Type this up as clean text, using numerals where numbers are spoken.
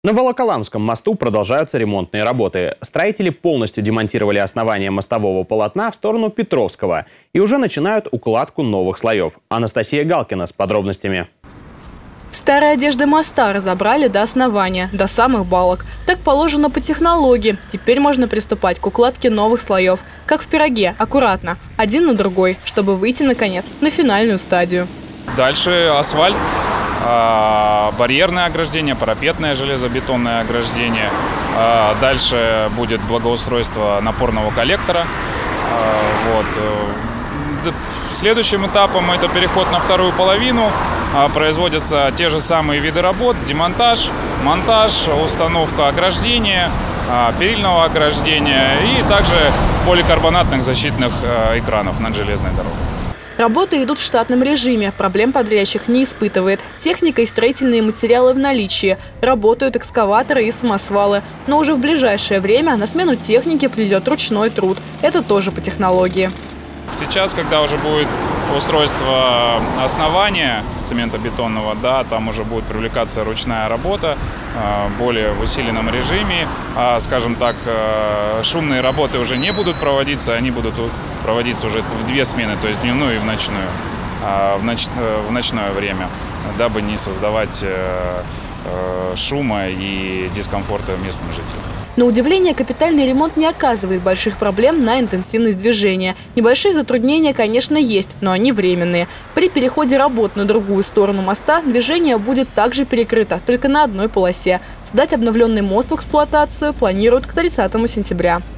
На Волоколамском мосту продолжаются ремонтные работы. Строители полностью демонтировали основание мостового полотна в сторону Петровского и уже начинают укладку новых слоев. Анастасия Галкина с подробностями. Старые одежды моста разобрали до основания, до самых балок. Так положено по технологии. Теперь можно приступать к укладке новых слоев. Как в пироге, аккуратно, один на другой, чтобы выйти, наконец, на финальную стадию. Дальше асфальт, барьерное ограждение, парапетное железобетонное ограждение. Дальше будет благоустройство напорного коллектора. Следующим этапом это переход на вторую половину. Производятся те же самые виды работ: демонтаж, монтаж, установка ограждения, перильного ограждения и также поликарбонатных защитных экранов над железной дорогой. Работы идут в штатном режиме, проблем подрядчик не испытывает. Техника и строительные материалы в наличии. Работают экскаваторы и самосвалы. Но уже в ближайшее время на смену технике придет ручной труд. Это тоже по технологии. Сейчас, когда уже будет устройство основания цементобетонного, там уже будет привлекаться ручная работа, более в усиленном режиме. Скажем так, шумные работы уже не будут проводиться, они будут проводиться уже в две смены, то есть дневную и в ночное время, дабы не создавать шума и дискомфорта местным жителям. На удивление, капитальный ремонт не оказывает больших проблем на интенсивность движения. Небольшие затруднения, конечно, есть, но они временные. При переходе работ на другую сторону моста движение будет также перекрыто, только на одной полосе. Сдать обновленный мост в эксплуатацию планируют к 30 сентября.